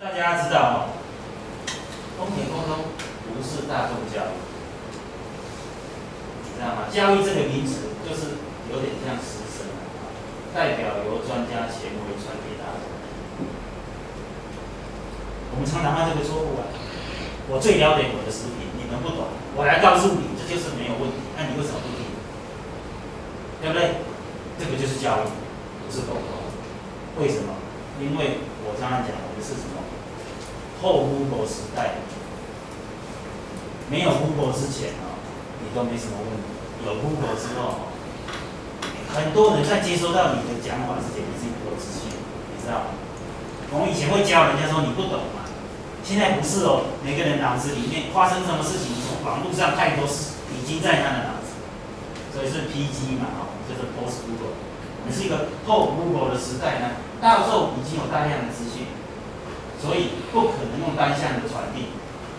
大家知道哦，风险沟通不是大众教育，你知道吗？教育这个名词就是有点像师生啊，代表由专家权威传给大众。我们常常犯这个错误啊！我最了解我的食品，你们不懂，我来告诉你，这就是没有问题。那你为什么不听？对不对？这个就是教育，不是沟通。为什么？因为我常常讲，我们是什么？后 Google 时代，没有 Google 之前啊，你都没什么问题。有 Google 之后，很多人在接收到你的讲法之前，你自己不够资讯，你知道吗？我们以前会教人家说你不懂嘛，现在不是哦，每个人脑子里面发生什么事情，从网络上太多事已经在他的脑子，所以是 PG 嘛，哦，就是 Post Google。我们是一个后 Google 的时代呢，到时候已经有大量的资讯。所以不可能用单向的传递，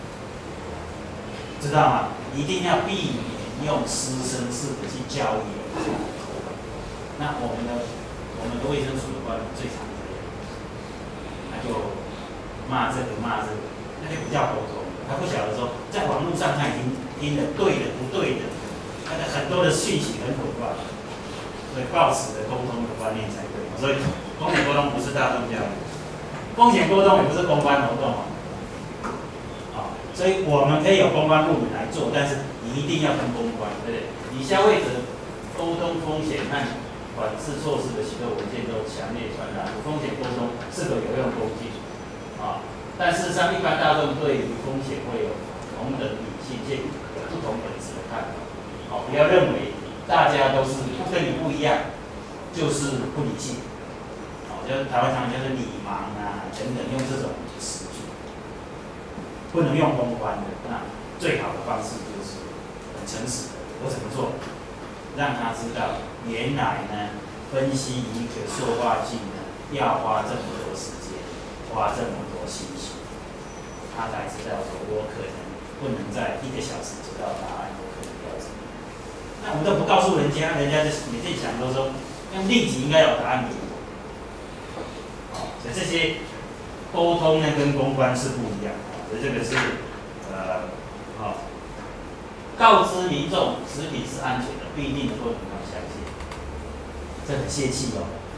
知道吗？一定要避免用师生式的去教育。那我们的卫生署的官最常这样，他就骂这个，那就不叫沟通。他不晓得说，在网络上他已经听了对的不对的，他的很多的讯息很混乱，所以抱持的沟通的观念才对。所以风险沟通不是大众教育。风险沟通也不是公关活动所以我们可以有公关部门来做，但是你一定要跟公关，对不对？你消费者沟通风险和管制措施的许多文件都强烈传达，风险沟通是个有用工具但事实上，一般大众对于风险会有同等理性见不同本质的看法不要认为大家都是跟你不一样，就是不理性。就是台湾常就是理盲啊等等，用这种词句，不能用公关的。那最好的方式就是很诚实的，我怎么做，让他知道原来呢分析一个塑化剂呢要花这么多时间，花这么多心血，他才知道说我可能不能在1个小时知道答案，我可能要怎么样。那我们都不告诉人家，人家就每天想都说用立即应该有答案给我。所以这些沟通呢跟公关是不一样所以这个是告知民众食品是安全的，不一定能够相信，这很泄气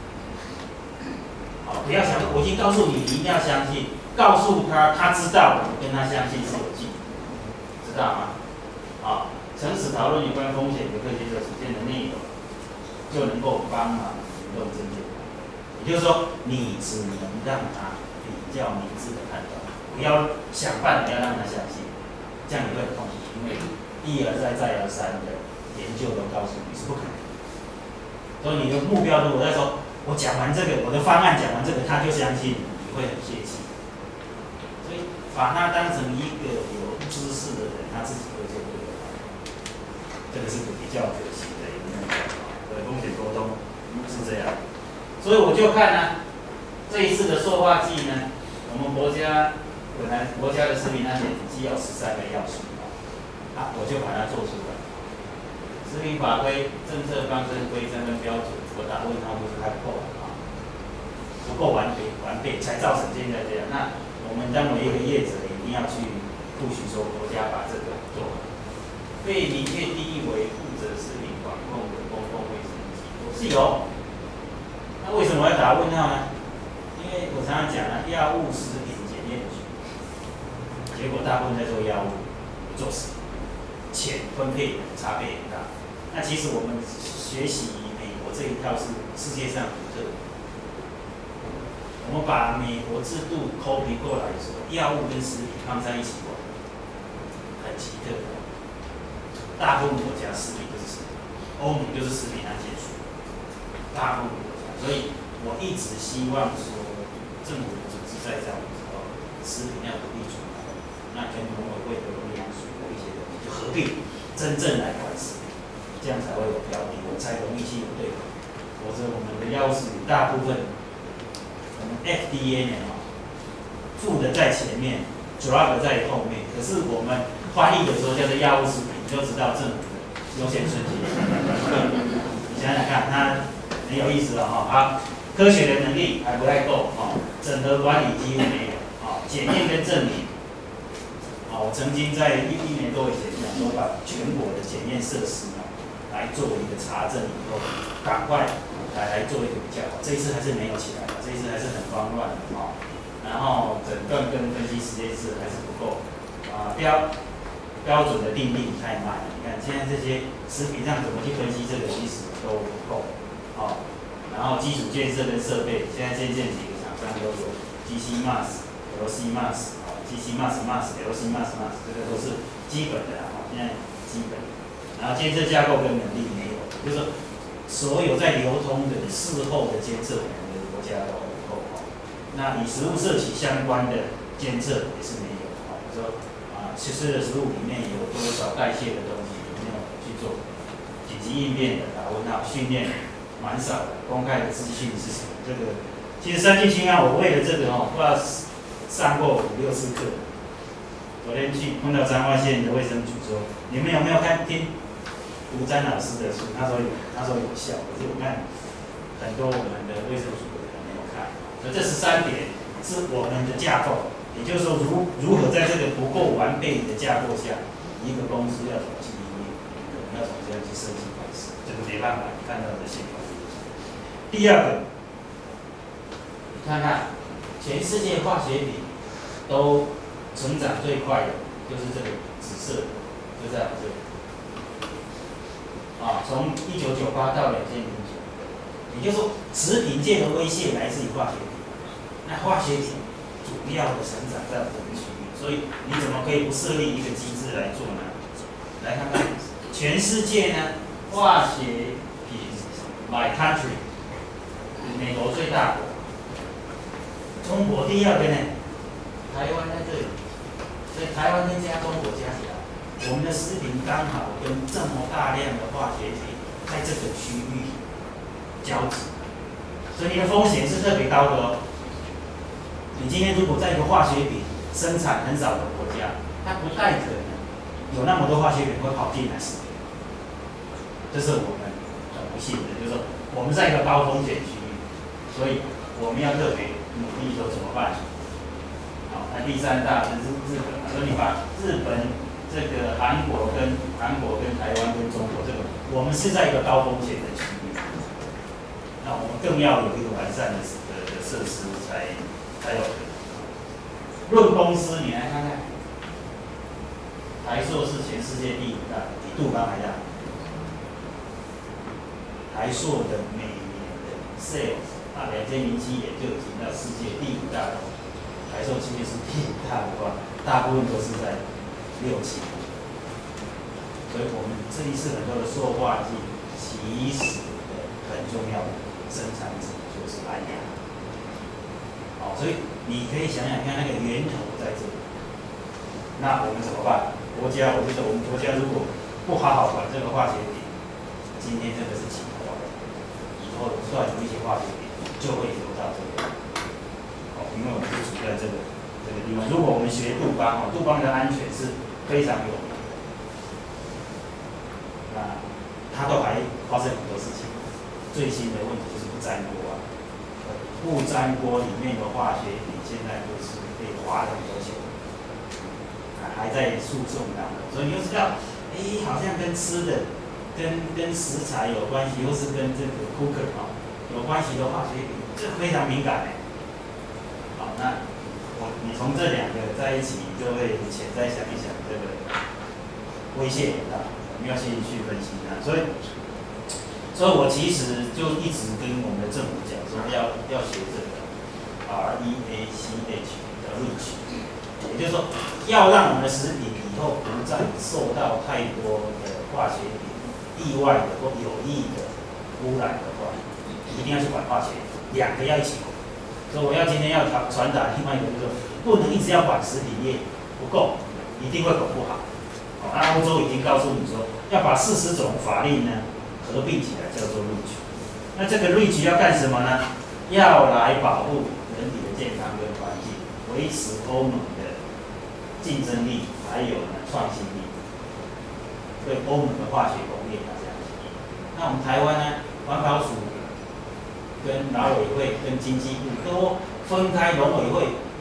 不要想我已经告诉你，你一定要相信，告诉他他知道的，跟他相信是有距离，知道吗？诚实讨论有关风险的科学的实践的内容，就能够帮忙民众增进。也就是说，你只能让他比较明智的判断，不要想办法要让他相信，这样你会很痛苦，因为一而再再而三的研究都告诉你是不可能的。所以你的目标如果在说，我讲完这个，我的方案讲完这个，他就相信你，你会很泄气。所以把他当成一个有知识的人，他自己会做对的。这个是比较可惜的一个目标对风险沟通是这样。所以我就看这一次的塑化剂呢，我们国家本来国家的食品安全体系要13个要素我就把它做出来。食品法规、政策方针、规章跟标准，我打问号就是还不够不够完备，才造成现在这样。那我们当为一个业者，一定要去不许说国家把这个做好，被明确定义为负责食品管控的公共卫生机构是有。那为什么要打问号呢？因为我常常讲药物食品检验局，结果大部分在做药物，不做食品，钱分配差别很大。那其实我们学习美国这一套是世界上独特的。我们把美国制度 copy 过来说，药物跟食品放在一起管，很奇特的。大部分国家食品就是食品，欧盟就是食品安全署，大部分。所以我一直希望说，政府的组织在这样的时候，食品要独立出来，那跟农委会的农粮署的一些东西就合并，真正来管食品，这样才会有标的，我才容易去有对口。否则我们的药物食品大部分，我们 FDA 呢附的在前面 ，drug 在后面，可是我们翻译的时候叫做药物食品，你就知道政府的优先顺序。你想想看，它。很有意思好，科学的能力还不太够整合管理几乎没有检验跟证明。我曾经在1年多以前讲说，把全国的检验设施来作为一个查证以后，赶快来做一个比较。这一次还是没有起来，这一次还是很慌乱的然后诊断跟分析实验室还是不够标准的定义太慢了。你看现在这些食品上怎么去分析这个，其实都不够然后基础建设跟设备，现在渐渐几个厂商都有 GC MAS、LC MAS、GC MAS、LC MAS， 这个都是基本的现在基本。然后监测架构跟能力没有，就是说所有在流通的事后的监测，我们的国家都不够那以食物摄取相关的监测也是没有比如说吃的食物里面有多少代谢的东西，有没有去做紧急应变的训练蛮少的，公开的资讯是什么？这个其实3聚氰胺，我为了这个不知道上过5、6次课。昨天去碰到彰化县的卫生局说，你们有没有听吴詹老师的书？他说有效，可是我看很多我们的卫生署的人没有看。所以这13点是我们的架构，也就是说如何在这个不够完备的架构下，一个公司要怎么去营运，我们要怎么样去设计方式，这个没办法，你看到的现况。第二个，你看看全世界化学品都成长最快的就是这个紫色的，就在我这里。从1998到2009，也就是说，食品界的威胁来自于化学品。那化学品主要的成长在我们区域，所以你怎么可以不设立一个机制来做呢？来看看全世界呢，化学品 by country， 美国最大国，中国第二个呢，台湾在这里，所以台湾跟中国加起来。我们的食品刚好跟这么大量的化学品在这个区域交集，所以你的风险是特别高的你今天如果在一个化学品生产很少的国家，它不太可能有那么多化学品会跑进来食品，这是我们很不幸的，就是说我们在一个高风险区域，所以我们要特别努力说怎么办？那第3大是日本，所以你把日本。这个韩国跟台湾跟中国，这个我们是在一个高风险的区域，那我们更要有一个完善的设施才有。论公司，你来看看，台塑是全世界第5大，比杜邦还大。台塑的每年的 sales 2007年就已经到世界第5大了。台塑今年是第5大的话，大部分都是在6、7，所以我们这一次很多的塑化剂，其实很重要的生产者就是蓝牙。所以你可以想想看，那个源头在这里。那我们怎么办？我觉得我们国家如果不好好管这个化学品，今天真的是情况，以后不断有一些化学品就会流到这里。因为我们是处在这个地方。如果我们学杜邦，杜邦的安全是非常有名的，那它都还发生很多事情。最新的问题就是不粘锅不粘锅里面的化学品现在都是被花了很多钱，还在诉讼当中。所以你就知道，好像跟吃的、跟食材有关系，或是跟这个 cooker 有关系的化学品，这非常敏感那你从这2个在一起，你就会潜在想一想，这个威胁很大，我们要先去分析它。所以我其实就一直跟我们的政府讲说，要学这个 REACH 的REACH，也就是说，要让我们的食品以后不再受到太多的化学品意外的或有意的污染的话，一定要去管化学，2个要一起管。所以我今天要传达另外一个就是说，不能一直要管食品业，不够，一定会管不好。欧洲已经告诉你说，要把40种法令呢合并起来，叫做 REACH。那这个 REACH 要干什么呢？要来保护人体的健康跟环境，维持欧盟的竞争力，还有创新力，对欧盟的化学工业要这样子。那我们台湾呢，环保署跟劳委会跟经济部都分开，农委会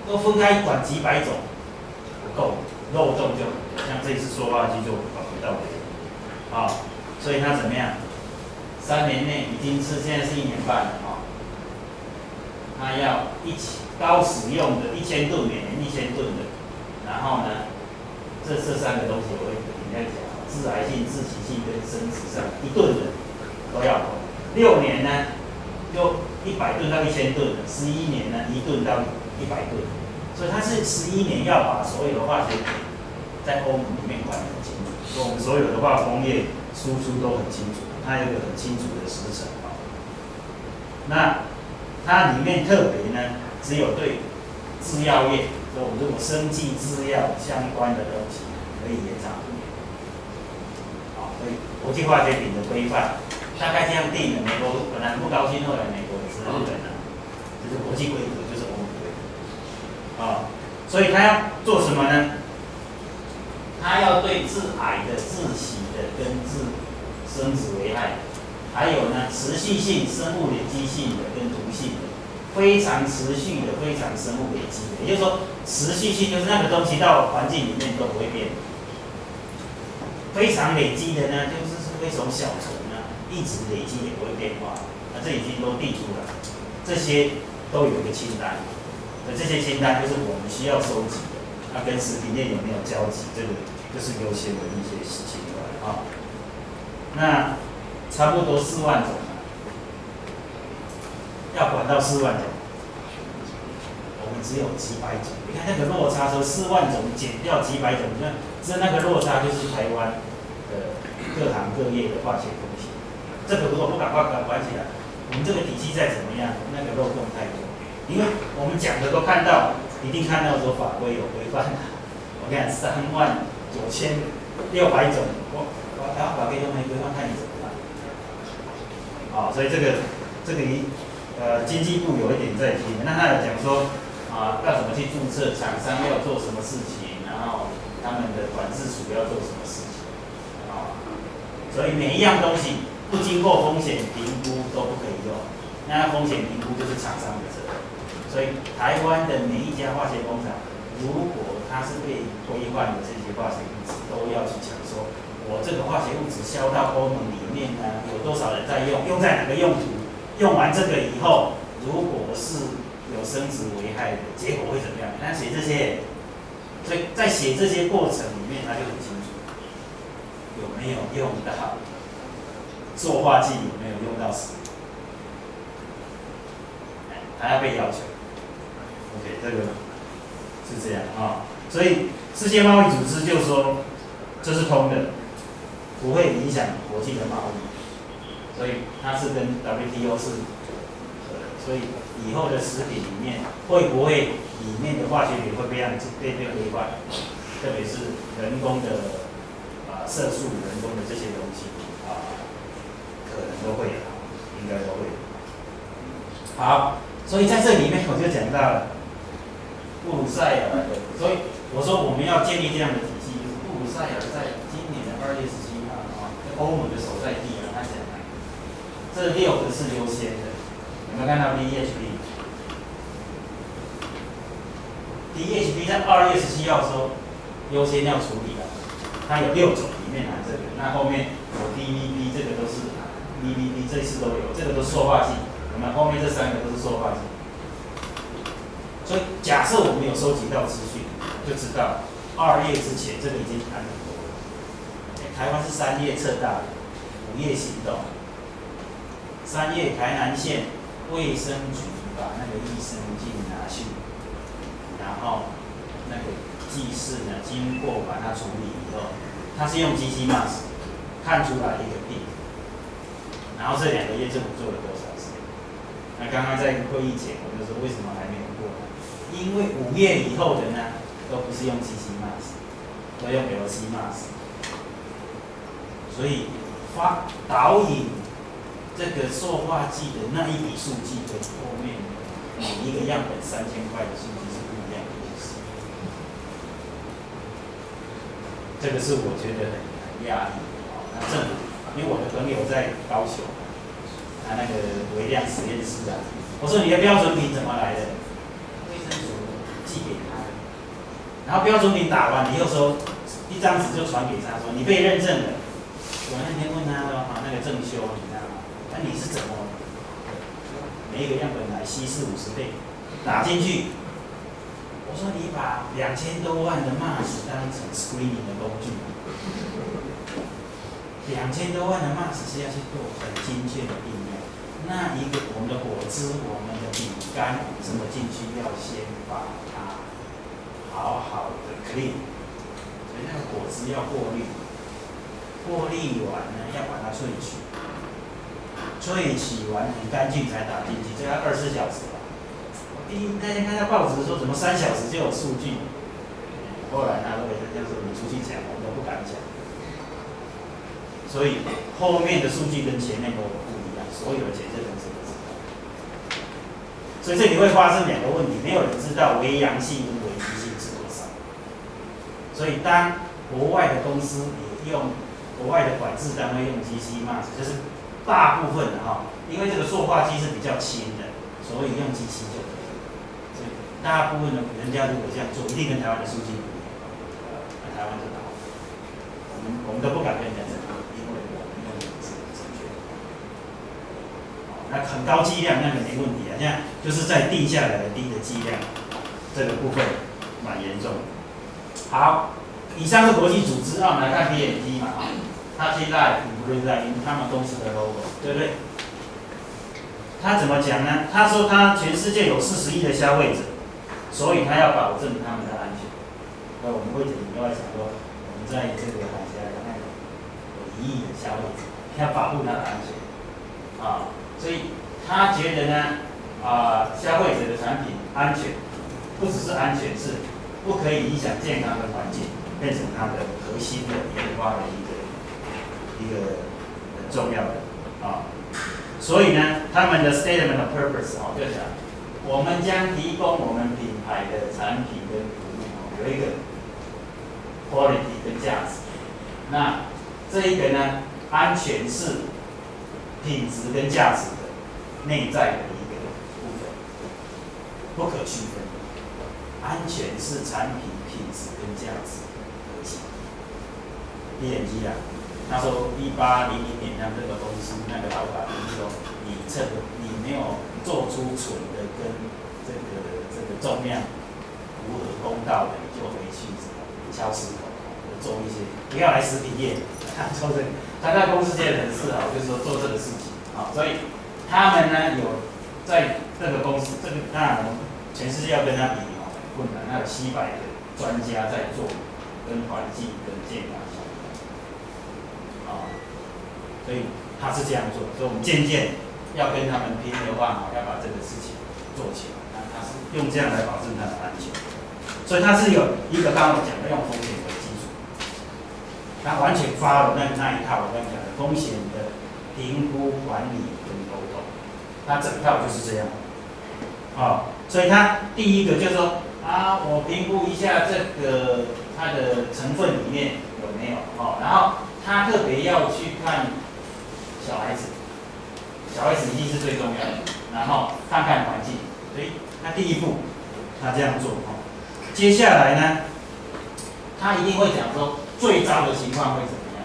都分开管几百种，不够，漏洞就很多。像这一次塑化剂就管不到的，啊，所以它怎么样？3年内已经是现在是1年半了啊，它要高使用的1000吨，每年1000吨的，然后呢，这3个东西我会跟大家讲，致癌性、致畸性跟生殖上1吨的都要管。6年呢，就100吨到1000吨的；11年呢，1吨到100吨。所以它是11年要把所有的化学品在欧盟里面管得很清楚，所以我们所有的化工业输出都很清楚，它有一个很清楚的时程啊。那它里面特别呢，只有对制药业，所以我们如果生技制药相关的东西可以延长5年。好，所以国际化学品的规范大概这样定的。美国本来很不高兴，后来美国也知道了，这是国际规则，就是欧盟规则。啊，所以他要做什么呢？他要对致癌的、致死的跟致生殖危害，还有呢持续性、生物累积性的跟毒性的，非常持续的、非常生物累积的，也就是说持续性就是那个东西到环境里面都不会变。非常累积的呢，就是会从小虫呢一直累积也不会变化，这已经都定出来，这些都有一个清单。这些清单就是我们需要收集的，它跟食品链有没有交集，这个就是优先的一些情况啊。那差不多4万种要管到4万种，我们只有几百种。你看那个落差，说4万种减掉几百种，那个落差就是台湾的各行各业的化学风险。这个如果不赶快管起来，我们这个体系再怎么样，那个漏洞太多。因为我们讲的都看到，一定看到说法规有规范的。我看39600种，法规都没规范，看你怎么办。啊，所以这个经济部有一点在提，那他有讲说啊，要怎么去注册，厂商要做什么事情，然后他们的管制署要做什么事情，啊，所以每一样东西不经过风险评估都不可以用，那风险评估就是厂商的责任。所以台湾的每一家化学工厂，如果它是被规范的这些化学物质，都要去讲说，我这个化学物质销到欧盟里面呢，有多少人在用，用在哪个用途，用完这个以后，如果是有生殖危害的，结果会怎么样？他写这些，所以在写这些过程里面，他就很清楚有没有用到塑化剂，有没有用到食品，还要被要求。OK， 这个是这样啊，所以世界贸易组织就说这是通的，不会影响国际的贸易，所以它是跟 WTO 是所以以后的食品里面会不会里面的化学品会被规范，特别是人工的色素、人工的这些东西可能都会应该都会。好，所以在这里面我就讲到了。布鲁塞尔的，所以我说我们要建立这样的体系，就是布鲁塞尔在今年的2月17号欧盟的所在地他讲这6个是优先的，有没有看到 DHP？DHP 在2月17号说优先要处理的，它有6种里面含这个，那后面有 DVP， 这个都是 DVP， 这次都有，这个都是塑化剂，我们后面这3个都是塑化剂。所以假设我们有收集到资讯，就知道2月之前这个已经谈很多了。台湾是3月测大的，5月行动。3月台南县卫生局把那个益生菌拿去，然后那个技师呢经过把它处理以后，他是用机器 mask 看出来一个病，然后这2个月政府做了多少事？那刚刚在会议前我就说为什么还没有过？因为5月以后的呢，都不是用机器 mask， 都用 LC mask， 所以导引这个塑化剂的那一笔数据跟后面每一个样本3000块的数据是不一样的意思。这个是我觉得很讶异那政府，因为我的朋友在高雄，他那个微量实验室我说你的标准品怎么来的？卫生署寄然后标准品打完，你又说一张纸就传给他说你被认证了。我那天问他说那个正修你知道吗？那你是怎么每一个样本来稀释50倍打进去？我说你把2000多万的 mask 当成 screening 的工具，2000多万的 mask 是要去做很精确的定量。那一个我们的果汁、我们的饼干什么进去，要先把它好好的 clean， 所以那个果汁要过滤，过滤完呢要把它萃取，萃取完很干净才打进去，这要24小时吧。那天看到报纸说怎么3小时就有数据，后来他说你出去讲，我们都不敢讲。所以后面的数据跟前面都不一样，所有的检测公司都知道。所以这里会发生2个问题，没有人知道微阳性跟微极性是多少。所以当国外的公司也用国外的管制单位用 GC mask， 就是大部分的因为这个塑化剂是比较轻的，所以用 GC 就可以。所以大部分的人家如果这样做，一定跟台湾的数据不一样。台湾就好，我们都不敢跟人家讲。那很高剂量那个没问题现在就是在定下来的低的剂量，这个部分蛮严重的。好，以上是国际组织我们来看 P&G 嘛它现在不是在他们公司的 logo， 对不对？他怎么讲呢？他说他全世界有40亿的消费者，所以他要保证他们的安全。那我们会另外讲说，我们在这个海峡两岸有1亿的消费者，要保护他的安全所以他觉得呢，消费者的产品安全，不只是安全，是不可以影响健康的环境，变成他的核心的研发的一个很重要的所以呢，他们的 statement of purpose 就讲，我们将提供我们品牌的产品跟服务有一个 quality 跟价值。那这一个呢，安全是品质跟价值的内在的一个部分，不可区分。安全是产品品质跟价值的核心。P&G那时候1800年，让这个公司那个老板就说，你没有做出蠢的跟这个重量符合公道的，你就回去敲石头，做一些不要来食品业，做这个。他在公司界的人士就是说做这个事情所以他们呢有在这个公司，这个当然我们全世界要跟他比很困难，那有700个专家在做跟环境跟健康相关所以他是这样做，所以我们渐渐要跟他们拼的话要把这个事情做起来，那他是用这样来保证他的安全，所以他是有一个刚刚我讲的用风险为基础。他完全发了那一套我刚才讲的风险的评估、管理跟沟通，他整套就是这样。所以他第一个就是说我评估一下这个它的成分里面有没有然后他特别要去看小孩子，小孩子一定是最重要的，然后看看环境，所以他第一步他这样做接下来呢，他一定会讲说最糟的情况会怎么样？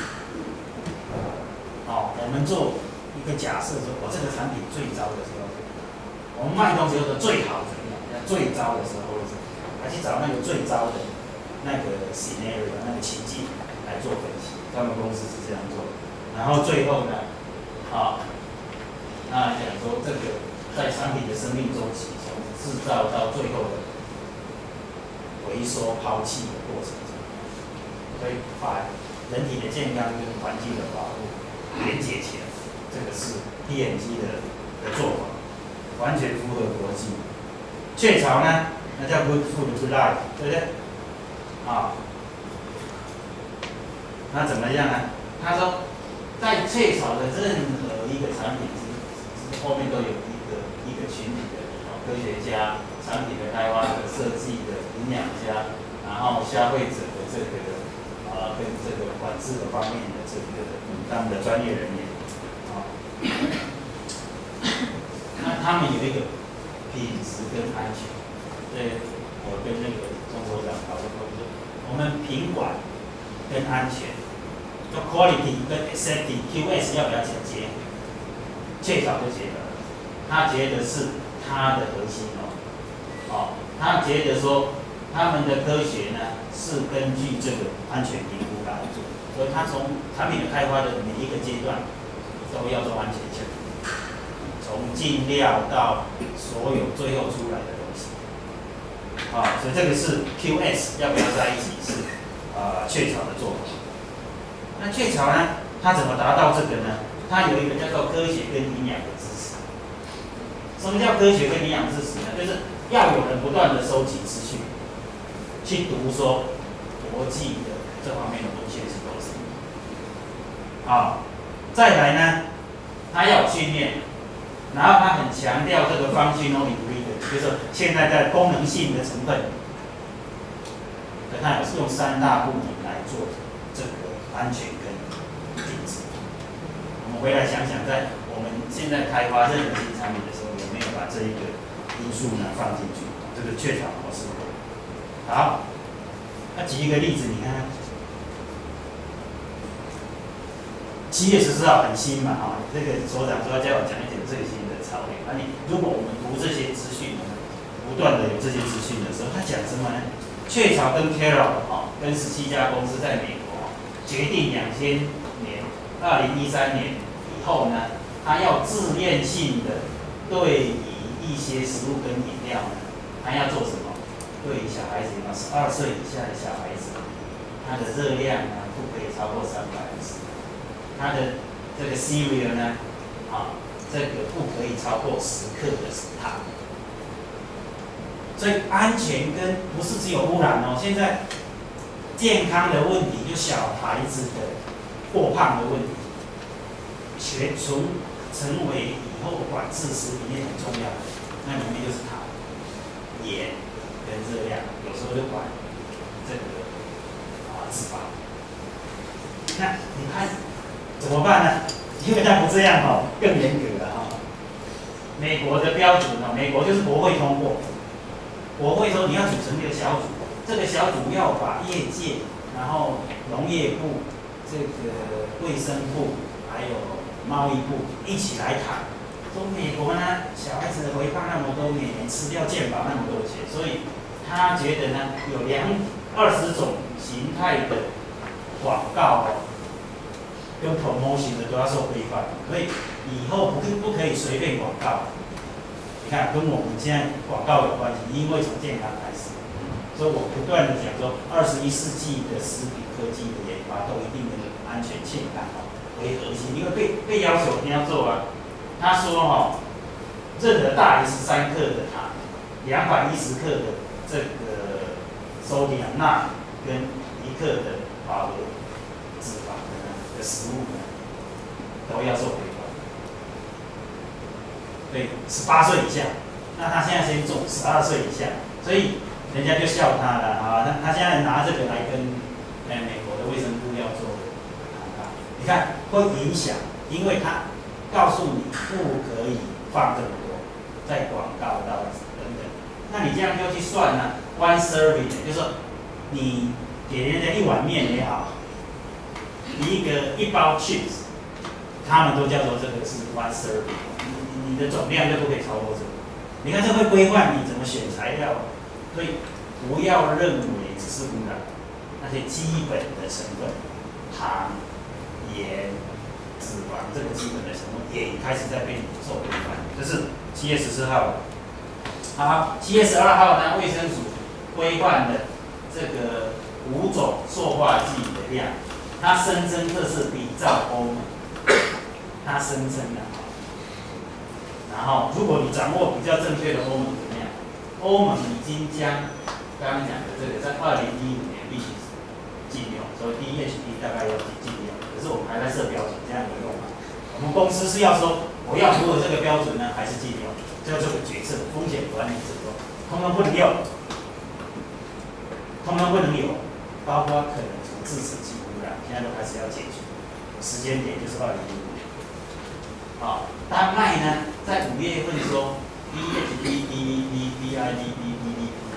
我们做一个假设说，我这个产品最糟的时候，我们卖东西的最好怎么样？最糟的时候会怎么样？还去找那个最糟的那个 scenario 那个情境来做分析。他们公司是这样做的。然后最后呢，那讲说这个在产品的生命周期，从制造到最后的回收抛弃的过程中，所以把人体的健康跟环境的保护连接起来，这个是 P&G 的做法，完全符合国际。雀巢呢，那叫 Good Food Good Life， 对不对？那怎么样呢？他说，在雀巢的任何一个产品后面都有一个群体的科学家、产品的开发者、设计的营养家，然后消费者的这个跟这个管制的方面的这个他们的专业人员那他们有一个品质跟安全，对， 我跟那个钟所长讨论过，就是我们品管跟安全，就 quality 跟 safety QS 要不要讲结合？确凿就结合了，他觉得是他的核心哦，他觉得说他们的科学呢是根据这个安全评估来做，所以他从产品的开发的每一个阶段都要做安全检查。从进料到所有最后出来的东西，所以这个是 QS 要不要在一起是雀巢的做法。那雀巢呢，它怎么达到这个呢？它有一个叫做科学跟营养的知识。什么叫科学跟营养知识呢？就是要有人不断的收集资讯，去读说国际的这方面的文献是多少。再来呢，它要有训练。然后他很强调这个functional ingredient，就是现在在功能性的成分，他有用3大部门来做这个安全跟品质。我们回来想想，在我们现在开发任何新产品的时候，有没有把这一个因素呢放进去？这个雀巢模式。好，那举一个例子，你看。7月14号很新嘛，这个所长说叫我讲一点最新的潮流。如果我们读这些资讯，不断的有这些资讯的时候，他讲什么呢？雀巢跟 Kellogg 跟17家公司在美国决定2013年以后呢，他要自愿性的对于一些食物跟饮料呢，他要做什么？对于小孩子12岁以下的小孩子，他的热量呢不可以超过350。它的这个 cereal 呢，这个不可以超过10克的糖。所以安全跟不是只有污染哦，现在健康的问题，就小孩子的过胖的问题，成为以后管制食品业很重要的。那里面就是糖、盐跟热量，有时候就管这个脂肪。那你看。怎么办呢？因为它不这样更严格了美国的标准美国就是国会通过，国会说你要组成一个小组，这个小组要把业界，然后农业部、这个卫生部还有贸易部一起来谈。说美国呢，小孩子的肥胖那么多，每年吃掉健保那么多钱，所以他觉得呢，有20种形态的广告跟 promotion 的都要受规范，所以以后不可以随便广告。你看，跟我们现在广告有关系，因为从健康开始，所以我不断的讲说，21世纪的食品科技的研发都一定的安全健康为核心，因为被要求你要做啊。他说任何大于13克的糖，210克的这个sodium钠跟1克的饱和脂肪的食物呢，都要受规范。对，18岁以下，那他现在先做12岁以下，所以人家就笑他了他现在拿这个来跟美国的卫生部要做谈判，你看会影响，因为他告诉你不可以放这么多，在广告到等等，那你这样就去算呢？1 serving 就是说你给人家1碗面也好，一包 chips， 他们都叫做这个是 1 serving， 你的总量就不可以超过这个。你看这会规范你怎么选材料，所以不要认为只是污染，那些基本的成分，糖、盐、脂肪这个基本的成分也开始在被受规范。这是7月14号的。好，7月12号呢，卫生署规范的这个5种塑化剂的量，它声称这是比照欧盟，它声称的。然后，如果你掌握比较正确的欧盟怎么样？欧盟已经将刚刚讲的这个在2015年必须禁用，所以 DHP 大概要禁用。可是我们还在设标准，这样有用吗？我们公司是要说我要符合这个标准呢，还是禁用？就这个决策风险管理这个，通通不能用，通通不能有，包括可能从致死性污染，现在都开始要解决。时间点就是2015年。丹麦呢，在5月份说 DHP、DVP、BID、BBP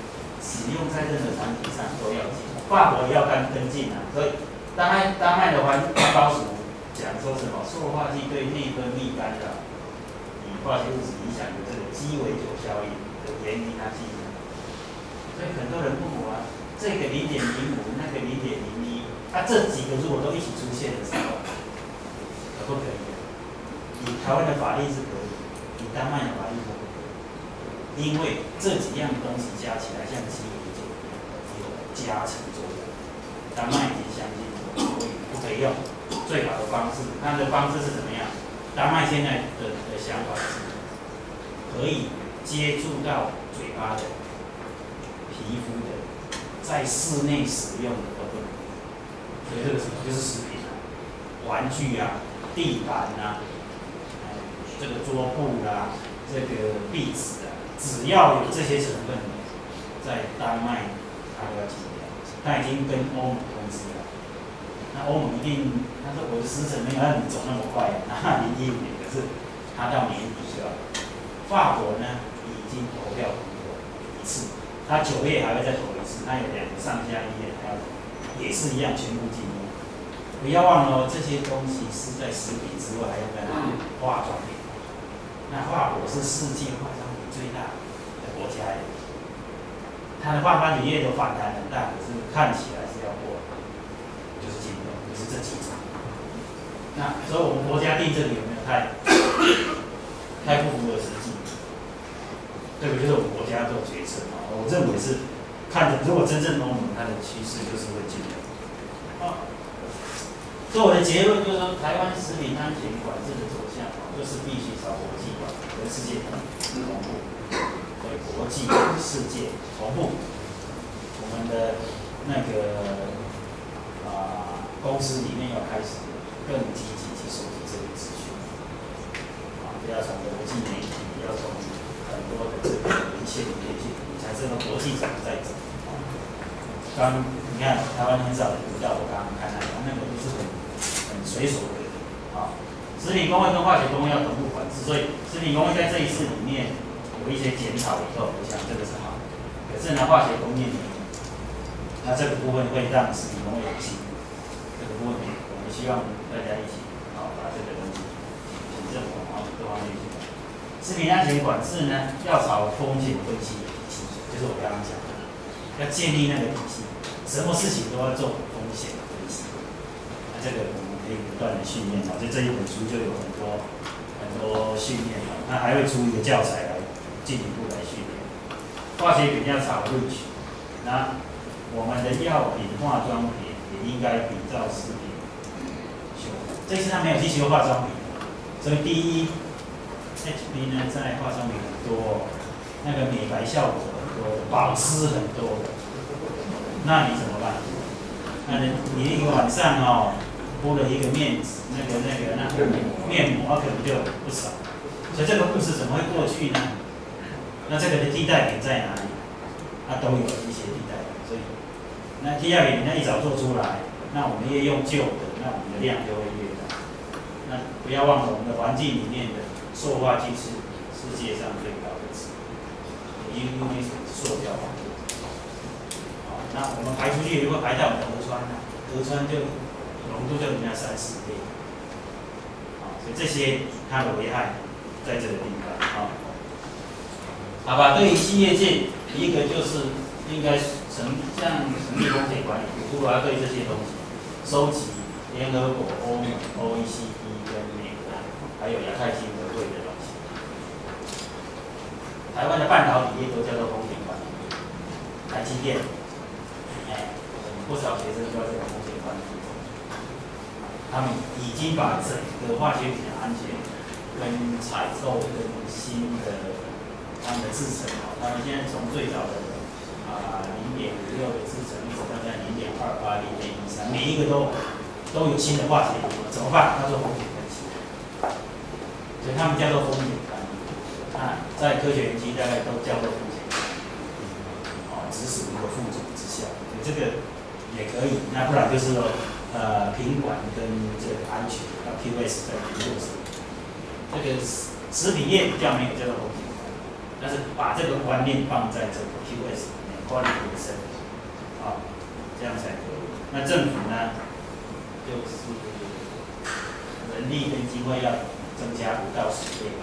使用在任何产品上都要进，法国也要跟进啊。所以丹麦的环保署讲说什么塑化剂对内分泌干扰与化学物质影响有这个鸡尾酒效应的原因啊，所以很多人问我啊，这个0.05，那个0.01，这几个如果都一起出现的时候，可不可以？以台湾的法律是可以，以丹麦的法律是不可以，因为这几样东西加起来像鸡尾酒一样，有加成作用。丹麦已经相信所以不可以用。最好的方式，它的方式是怎么样？丹麦现在的想法是，可以接触到嘴巴的、皮肤的，在室内使用的都不能。所以这个什么就是食品啊、玩具啊、地板啊、这个桌布啦、这个壁纸啊，只要有这些成分，在丹麦它都要禁掉。它已经跟欧盟通知了。那欧盟一定，他说我的时程没有让你走那么快啊，那2015年，可是他到年底就要。法国呢已经投票通过一次，他9月还会再投一次，他有2个上下议院还要，也是一样全部禁用。不要忘了，这些东西是在食品之外还要跟化妆品。那法国是世界化妆品最大的国家，它的化妆品业都反弹很大，可是看起来是要过，就是禁用，就是这几种。那所以我们国家定这里有没有太不符合实际？这个就是我们国家做决策啊，我认为是看着，如果真正欧盟它的趋势就是会禁用。所以我的结论就是说，台湾食品安全管制的走向就是必须朝国际化跟世界同步，对国际世界同步。我们的那个公司里面要开始更积极去收集这个资讯，不要从国际媒体，要从很多的这个文献里面去产生了国际怎么在走。你看台湾很少人读到我刚刚看那个都是很随手的食品工会跟化学工会要同步管制，所以食品工会在这一次里面有一些检讨以后，我想这个是好的。可是呢，化学工业里面，那这个部分会让食品工会有进步，这个部分我们希望大家一起把这个东西行政各方面去。食品安全管制呢，要朝风险分析的体系，就是我刚刚讲的，要建立那个体系，什么事情都要做风险分析。那这个我们可以不断的训练就这一本书就有很多训练那还会出一个教材来进一步来训练。化学品要朝录取，那我们的药品、化妆品也应该比照食品修。这次他没有去修化妆品，所以第一 ，HB 呢在化妆品很多，那个美白效果很多，保湿很多的，那你怎么办？那你一个晚上敷了一个面纸，那面膜可能就不少，所以这个故事怎么会过去呢？那这个的替代品在哪里？它都有一些替代品，所以那替代品一早做出来，那我们越用旧的，那我们的量就会越大。那不要忘了，我们的环境里面的塑化剂是世界上最高的值，因为塑胶嘛。那我们排出去如果排到我们河川呢？河川就浓度就人家3-4倍，所以这些它的危害在这个地方好吧，对于企业界，一个就是应该像成立风险管理局，如果要对这些东西收集联合国、欧盟、OECD 跟美国还有亚太经合会的东西，台湾的半导体业都叫做风险管理局，台积电，不少学生都要这个风险管理局。他们已经把整个化学品的安全跟采购跟新的他们的制程他们现在从最早的0.56的制程，一直到现在0.28、0.13，每一个都有新的化学品，怎么办？他做风险分析，所以他们叫做风险管理。在科学园区大概都叫做风险管理，只属于一个副种之下，所以这个也可以。那不然就是说。品管跟这个安全QS 在评估上，这个食品业比较没有这个风险，但是把这个观念放在这个 QS 里面， quality safety， 啊，这样才可以。那政府呢，就是人力跟机会要增加5到10倍。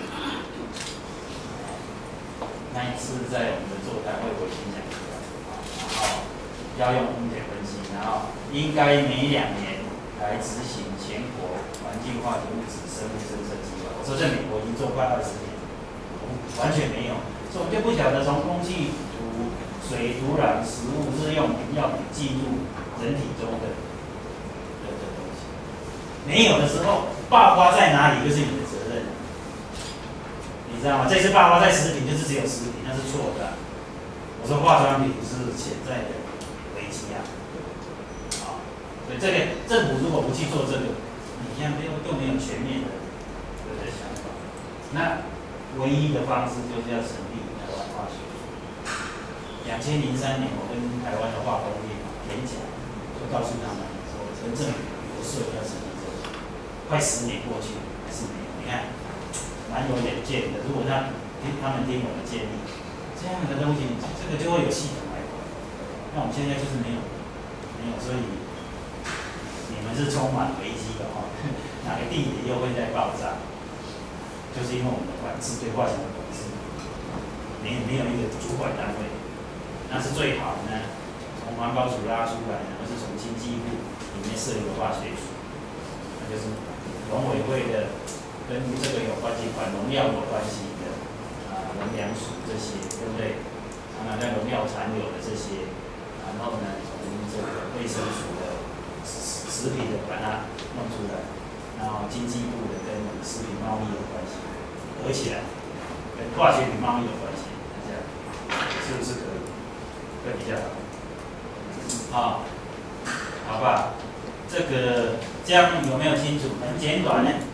那一次在我们的座谈会我已经讲过了，然后要用风险分析，然后应该每2年来执行全国环境化学物质生物侦测计划。我说在美国已经做快20年，完全没有，所以我们就不晓得从空气、土、水、土壤、食物、日用品、药品进入人体中的东西，没有的时候爆发在哪里就是你的责任。你知道吗？这次爆发在食品，就是只有食品，那是错的。我说化妆品是潜在的危机啊，啊，所以这个政府如果不去做这个，你现在就没有全面的想法。那唯一的方式就是要成立台湾化学署。2003年，我跟台湾的化工业演讲，就告诉他们说，跟政府游说要成立这个。快10年过去了，还是没有。你看。蛮有远见的，如果他们听我的建议，这样的东西，这个就会有系统来管。那我们现在就是没有，所以你们是充满危机的哈，哪个地点又会在爆炸？就是因为我们的管制对化学的管制，没有一个主管单位，那是最好的呢。从环保署拉出来，然后是从经济部里面设一个化学署，那就是农委会的。跟这个有关系，管农药有关系的农粮署这些，对不对？常常在农药残留的这些，然后呢，从这个卫生署的食品的把它弄出来，然后经济部的跟食品贸易有关系，合起来，跟化学品贸易有关系，这样是不是可以？会比较好。好吧，这个这样有没有清楚？很简短呢。